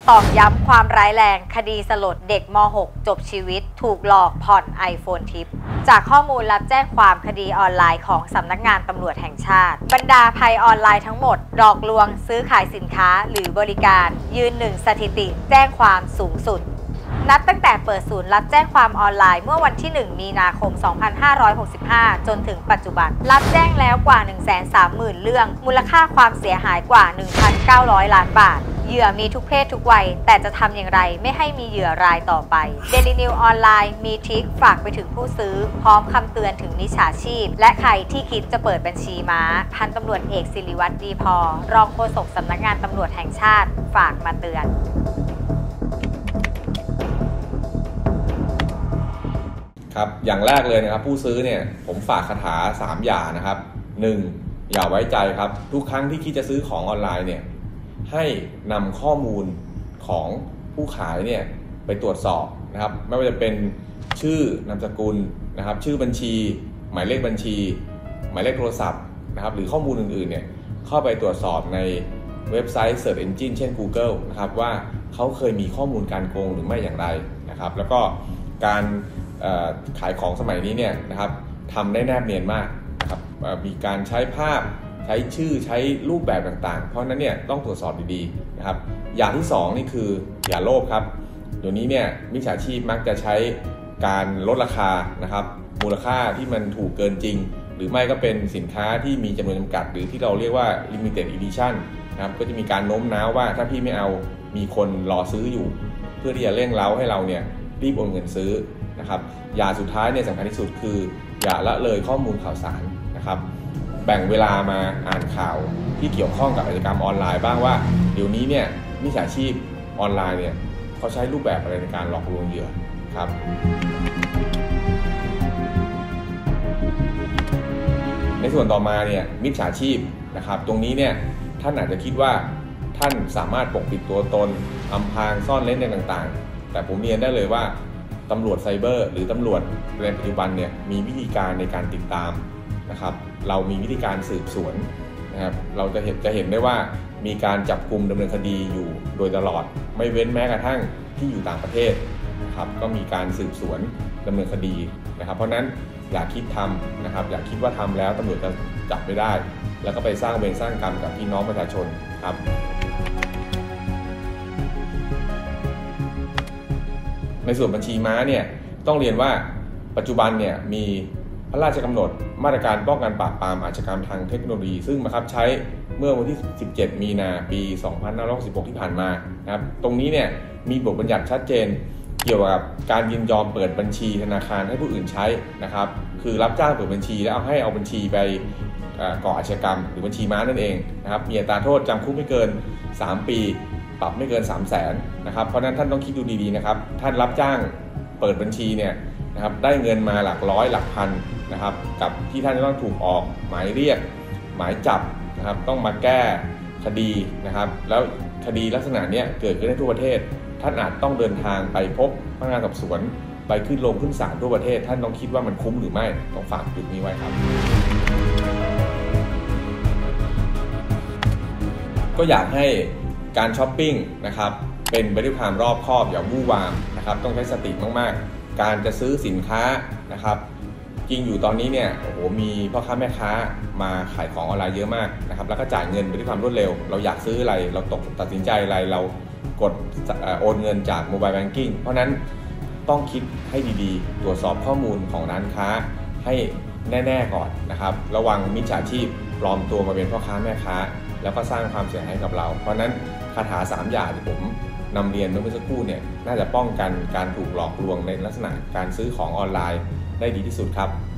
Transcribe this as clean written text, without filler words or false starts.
ตอกย้ำความร้ายแรงคดีสลดเด็กม .6 จบชีวิตถูกหลอกผ่อน iPhone ทิปจากข้อมูลรับแจ้งความคดีออนไลน์ของสำนักงานตำรวจแห่งชาติบรรดาภัยออนไลน์ทั้งหมดหลอกลวงซื้อขายสินค้าหรือบริการยืนหนึ่งสถิติแจ้งความสูงสุดนับตั้งแต่เปิดศูนย์รับแจ้งความออนไลน์เมื่อวันที่ 1 มีนาคม 2565 จนถึงปัจจุบันรับแจ้งแล้วกว่า 130,000 เรื่องมูลค่าความเสียหายกว่า 1,900 ล้านบาทเหยื่อมีทุกเพศทุกวัยแต่จะทำอย่างไรไม่ให้มีเหยื่อรายต่อไป Daily News ออนไลน์มีทริคฝากไปถึงผู้ซื้อพร้อมคำเตือนถึงมิจฉาชีพและใครที่คิดจะเปิดบัญชีม้าพันตำรวจเอกศิริวัฒน์ดีพอรองโฆษกสำนักงานตำรวจแห่งชาติฝากมาเตือนครับอย่างแรกเลยนะครับผู้ซื้อเนี่ยผมฝากคาถา3อย่างนะครับ 1. อย่าไว้ใจครับทุกครั้งที่คิดจะซื้อของออนไลน์เนี่ยให้นำข้อมูลของผู้ขายเนี่ยไปตรวจสอบนะครับไม่ว่าจะเป็นชื่อนามสกุลนะครับชื่อบัญชีหมายเลขบัญชีหมายเลขโทรศัพท์นะครับหรือข้อมูลอื่นๆเนี่ยเข้าไปตรวจสอบในเว็บไซต์ Search Engine เช่น Google นะครับว่าเขาเคยมีข้อมูลการโกงหรือไม่อย่างไรนะครับแล้วก็การขายของสมัยนี้เนี่ยนะครับทำได้แนบเนียนมากนะครับมีการใช้ภาพใช้ชื่อใช้รูปแบบต่างๆเพราะนั้นเนี่ยต้องตรวจสอบดีๆนะครับอย่างที่2นี่คืออย่าโลภครับเดี๋ยวนี้เนี่ยมิจฉาชีพมักจะใช้การลดราคานะครับมูลค่าที่มันถูกเกินจริงหรือไม่ก็เป็นสินค้าที่มีจำนวนจำกัดหรือที่เราเรียกว่า limited edition นะครับก็จะมีการโน้มน้าวว่าถ้าพี่ไม่เอามีคนรอซื้ออยู่เพื่อที่จะเร่งเร้าให้เราเนี่ยรีบโอนเงินซื้อนะครับอย่าสุดท้ายเนี่ยสำคัญที่สุดคืออย่าละเลยข้อมูลข่าวสารนะครับแบ่งเวลามาอ่านข่าวที่เกี่ยวข้องกับอาชญากรรมออนไลน์บ้างว่าเดี๋ยวนี้เนี่ยมิจฉาชีพออนไลน์เนี่ยเขาใช้รูปแบบอะไรในการหลอกลวงเหยื่อครับในส่วนต่อมาเนี่ยมิจฉาชีพนะครับตรงนี้เนี่ยท่านอาจจะคิดว่าท่านสามารถปกปิดตัวตนอำพรางซ่อนเร้นในต่างๆแต่ผมเรียนได้เลยว่าตำรวจไซเบอร์หรือตำรวจในปัจจุบันเนี่ยมีวิธีการในการติดตามนะครับเรามีวิธีการสืบสวนนะครับเราจะเห็นได้ว่ามีการจับกุมดำเนินคดีอยู่โดยตลอดไม่เว้นแม้กระทั่งที่อยู่ต่างประเทศนะครับก็มีการสืบสวนดำเนินคดีนะครับเพราะนั้นอย่าคิดทำนะครับอย่าคิดว่าทำแล้วตำรวจจะจับไม่ได้แล้วก็ไปสร้างเวรสร้างกรรมกับพี่น้องประชาชนครับในส่วนบัญชีม้าเนี่ยต้องเรียนว่าปัจจุบันเนี่ยมีพระราชกำหนดมาตรการป้องกันปราบปรามอาชญากรรมทางเทคโนโลยีซึ่งบังคับใช้เมื่อวันที่ 17 มีนาปี 2566 ที่ผ่านมานะครับตรงนี้เนี่ยมีบทบัญญัติชัดเจนเกี่ยวกับการยินยอมเปิดบัญชีธนาคารให้ผู้อื่นใช้นะครับคือรับจ้างเปิดบัญชีแล้วเอาบัญชีไปก่ออาชญากรรมหรือบัญชีม้านั่นเองนะครับมีอัตราโทษจำคุกไม่เกิน3 ปีปรับไม่เกิน 300,000 นะครับเพราะนั้นท่านต้องคิดดูดีๆนะครับท่านรับจ้างเปิดบัญชีเนี่ยนะครับได้เงินมาหลักร้อยหลักพันนะครับกับที่ท่านจะต้องถูกออกหมายเรียกหมายจับนะครับต้องมาแก้คดีนะครับแล้วคดีลักษณะนี้เกิดขึ้นในทั่วประเทศท่านอาจต้องเดินทางไปพบพนักงานสอบสวนไปขึ้นลงขึ้นศาลทั่วประเทศท่านต้องคิดว่ามันคุ้มหรือไม่ต้องฝากจุดนี้ไว้ครับก็อยากให้การช้อปปิ้งนะครับเป็นไปด้วยความรอบคอบอย่าวู่วามนะครับต้องใช้สติมากๆการจะซื้อสินค้านะครับจริงอยู่ตอนนี้เนี่ยโอ้โหมีพ่อค้าแม่ค้ามาขายของออนไลน์เยอะมากนะครับแล้วก็จ่ายเงินไปด้วยความรวดเร็วเราอยากซื้ออะไรเราตัดสินใจอะไรเรากดโอนเงินจากโมบายแบงกิ้งเพราะนั้นต้องคิดให้ดีๆตรวจสอบข้อมูลของร้านค้าให้แน่ๆก่อนนะครับระวังมิจฉาชีพปลอมตัวมาเป็นพ่อค้าแม่ค้าแล้วก็สร้างความเสียหายให้กับเราเพราะนั้นคาถา3 อย่างที่ผมนำเรียนเมื่อสักครู่เนี่ยน่าจะป้องกันการถูกหลอกลวงในลักษณะการซื้อของออนไลน์ได้ดีที่สุดครับ